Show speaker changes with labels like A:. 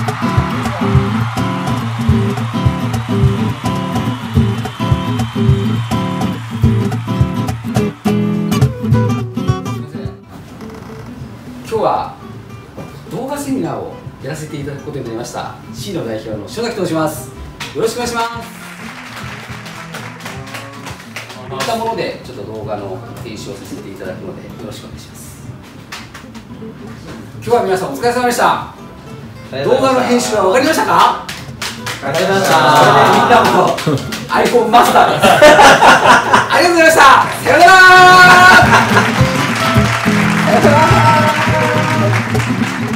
A: 今日は動画セミナーをやらせていただくことになりました C の代表の塩崎と申します。よろしくお願いします。こういったものでちょっと動画の編集をさせていただくのでよろしくお願いします。今日は皆さんお疲れ様でした。動画の編集は分かりましたか？
B: 分かりました。
A: みんなも iPhone マスターです。ありがとうございました。さようなら。さようなら。